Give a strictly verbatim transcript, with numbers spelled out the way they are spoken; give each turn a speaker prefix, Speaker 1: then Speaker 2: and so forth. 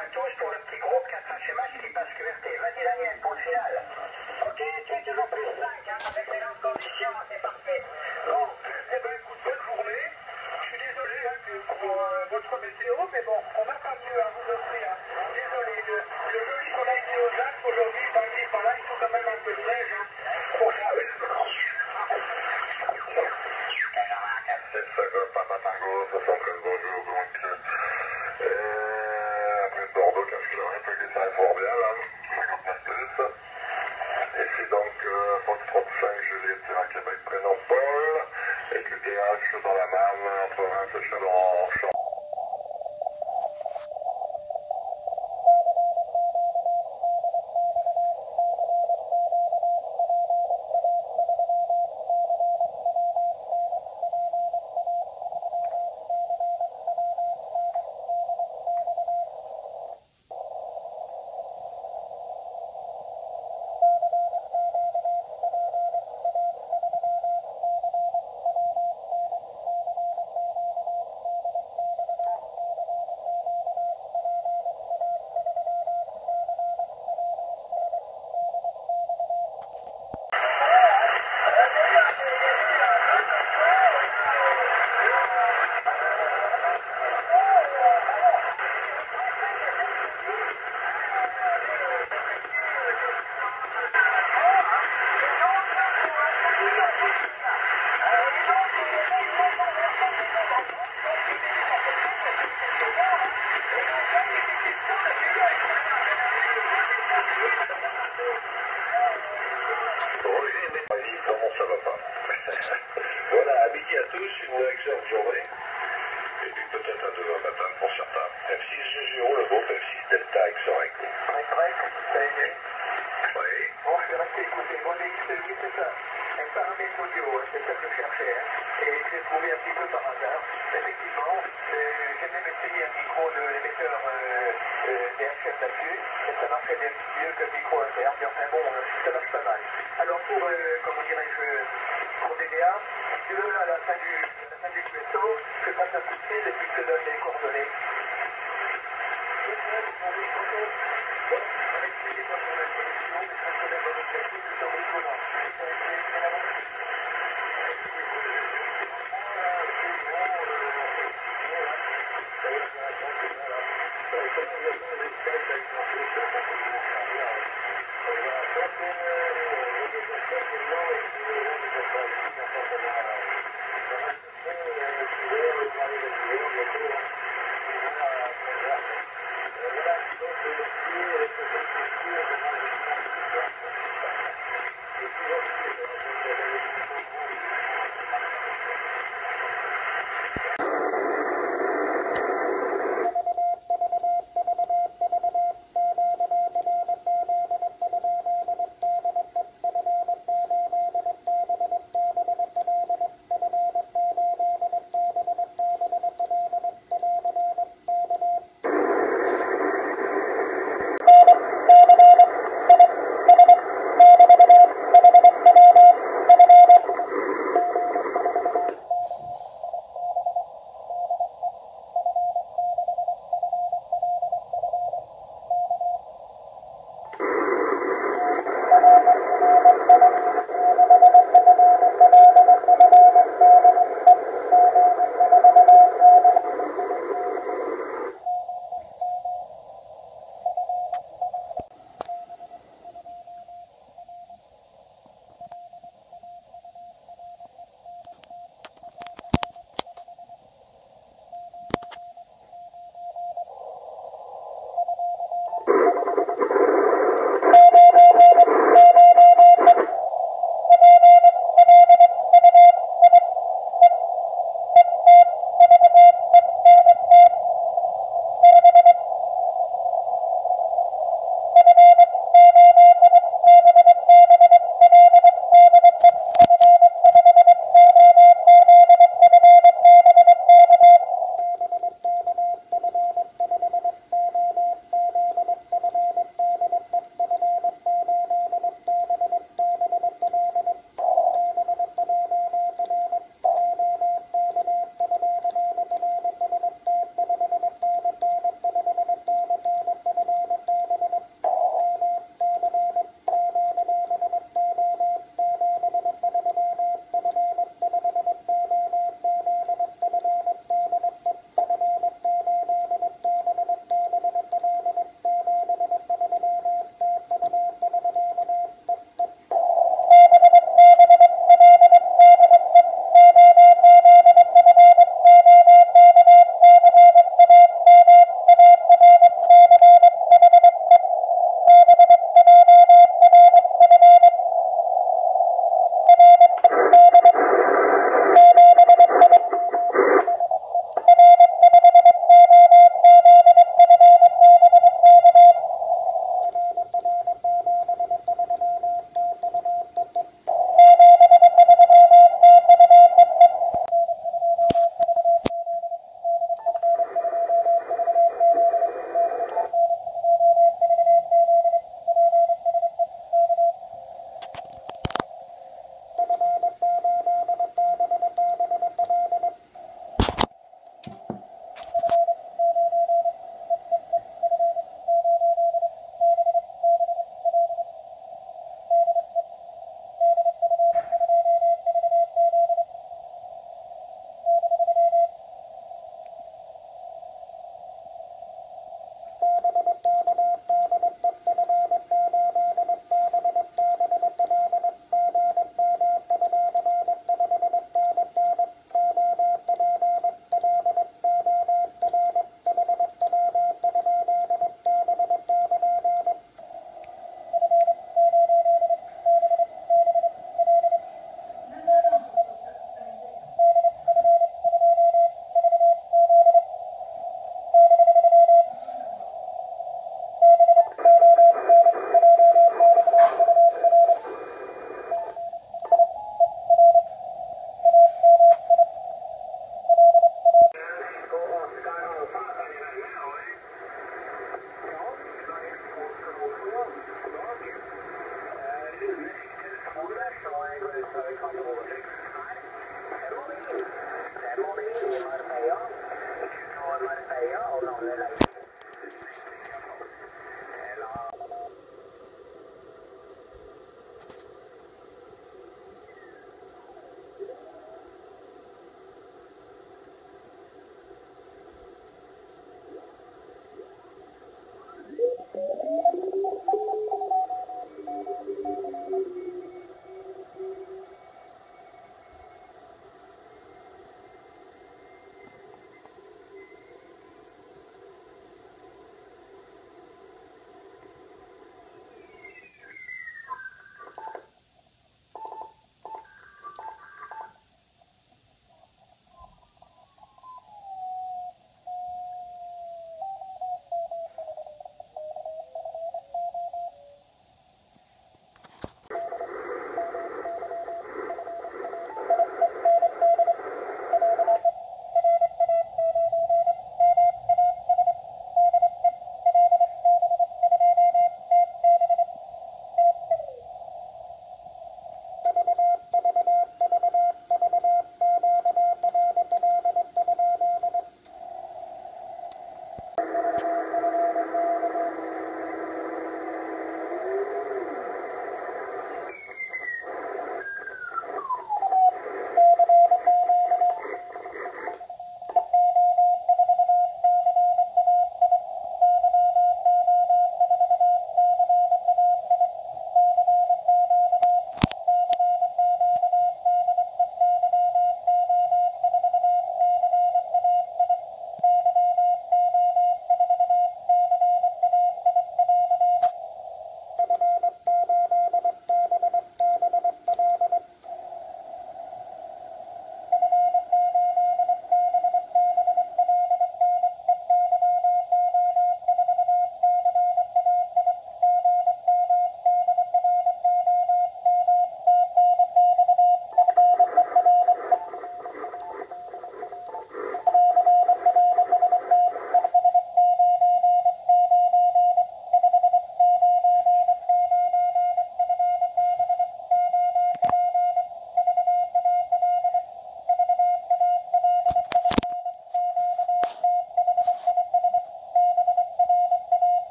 Speaker 1: à tous pour le petit groupe quatre H M H qui passe Q R T. Vas-y Daniel, pour le final. Ok, tu es toujours plus cinq, hein, avec les mêmes conditions, c'est parfait. Bon, eh ben écoute, bonne journée. Je suis désolé hein, que pour euh, votre météo, mais bon, on n'a pas mieux à vous offrir. Désolé, le, le joli soleil des Hauts-Alpes aujourd'hui, par-ci par-là, il faut quand même un peu de neige hein, pour ça.
Speaker 2: Papa Tango, soixante-treize, bonjour, donc, euh, après Bordeaux, quinze kilomètres, avec des salles fort bien, là, cinquante-neuf plus. Et c'est donc, euh, Foxtrot cinq, Juliette, Sierra Québec, prénom Paul, avec le D H dans la Marne, en province de Châlons-en-Champs. Comment ça va pas? Voilà, à midi à tous, une excellente journée. Et puis peut-être à demain matin pour certains. F six zéro, le groupe F six Delta X Echo.
Speaker 1: Break, break, ça a aidé.
Speaker 2: Oui.
Speaker 1: Bon, je vais rester écouter. Mon D X huit, c'est ça. Un paramètre audio, hein, c'est ça que je cherchais. Hein. Et je l'ai trouvé un petit peu par hasard. Effectivement, euh, j'ai même essayé un micro de l'émetteur euh, euh, D H F là-dessus, et ça marchait bien mieux que le micro interne. Mais enfin bon, euh, ça marche pas mal. Alors pour, euh, comment dirais-je, pour D D A, si tu veux, là, à la fin du, à la fin du Q S O, je te passe un coup de fil et puis je te donne les coordonnées. Thank you.